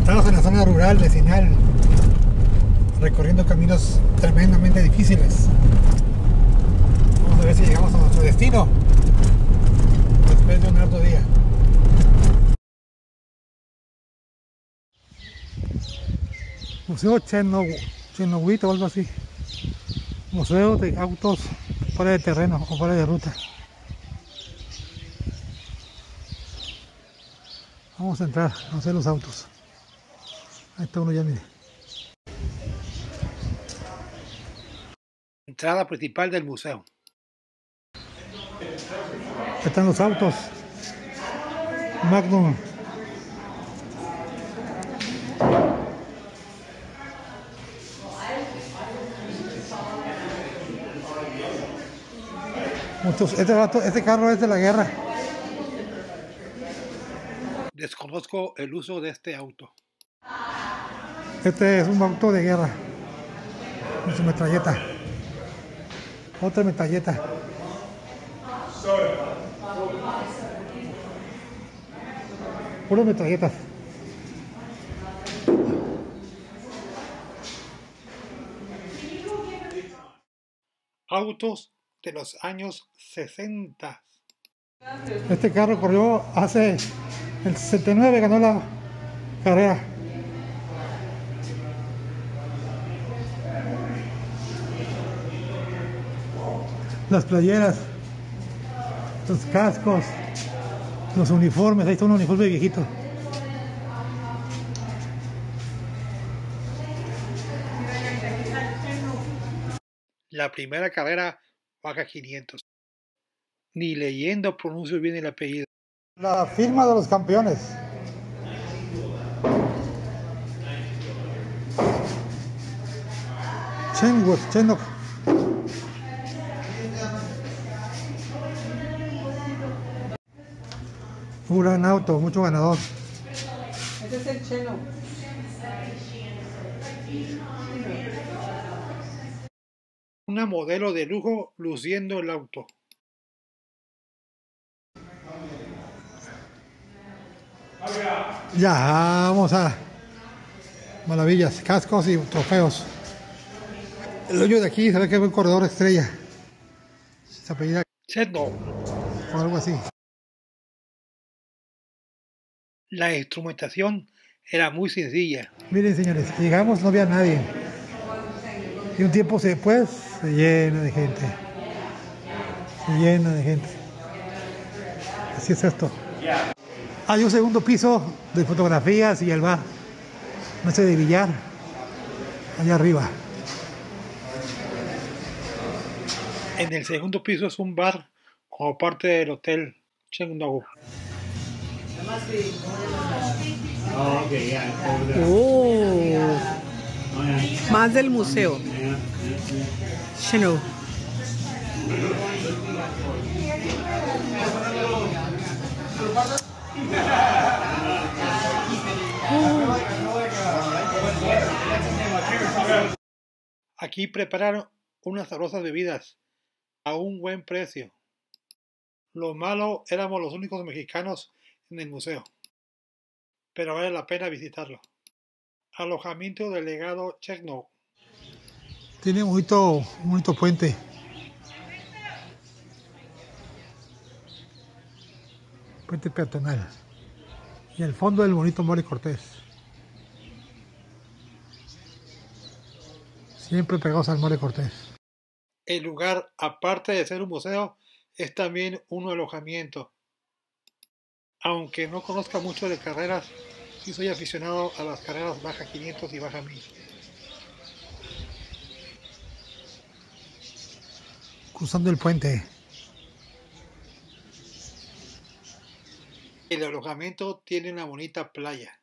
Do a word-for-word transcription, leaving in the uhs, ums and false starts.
Estamos en la zona rural vecinal, recorriendo caminos tremendamente difíciles. Vamos a ver si llegamos a nuestro destino después de un arduo día. Museo Chernobyl o algo así. Museo de autos fuera de terreno o fuera de ruta. Vamos a entrar, a hacer los autos. Ahí está uno ya, mire. Entrada principal del museo. Ahí están los autos. Magnum. Muchos, este, auto, este carro es de la guerra. Desconozco el uso de este auto. Este es un auto de guerra. Con su metralleta. Otra metralleta. Puras metralletas. Autos de los años sesenta. Este carro corrió hace el sesenta y nueve, ganó la carrera. Las playeras, los cascos, los uniformes, ahí está un uniforme viejito. La primera carrera Baja quinientos. Ni leyendo pronuncio bien el apellido. La firma de los campeones. Chenworth, Chenok. Un gran auto, mucho ganador. Ese es el Cheno. Una modelo de lujo luciendo el auto. Ya, vamos a maravillas, cascos y trofeos. El dueño de aquí se ve que es un corredor estrella. Se apellida Chetno o algo así. La instrumentación era muy sencilla. Miren, señores, llegamos, no había nadie. Y un tiempo después se llena de gente. Se llena de gente. Así es esto. Hay un segundo piso de fotografías y el bar, no sé, de billar, allá arriba. En el segundo piso es un bar como parte del hotel Chengdu. Oh, más del museo. Cheno. Aquí prepararon unas sabrosas bebidas a un buen precio. Lo malo, éramos los únicos mexicanos en el museo, pero vale la pena visitarlo. Alojamiento del legado Chengdu. Tiene un bonito, un bonito puente. Puente peatonal. Y al fondo el bonito Mole Cortés. Siempre pegados al Mole Cortés. El lugar, aparte de ser un museo, es también un alojamiento. Aunque no conozca mucho de carreras, sí soy aficionado a las carreras Baja quinientos y Baja mil. Cruzando el puente. El alojamiento tiene una bonita playa.